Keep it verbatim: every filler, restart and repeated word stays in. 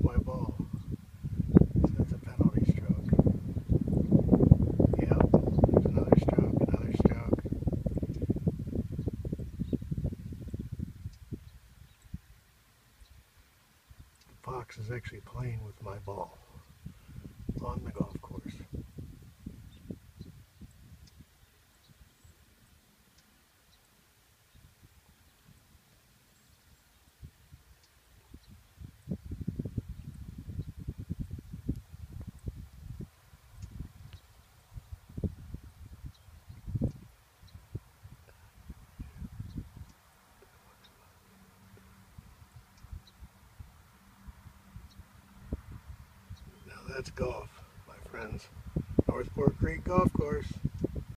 with my ball. So that's a penalty stroke. Yep, there's another stroke, another stroke. The fox is actually playing with my ball on the golf course. Now that's golf, my friends. Northport Creek Golf Course.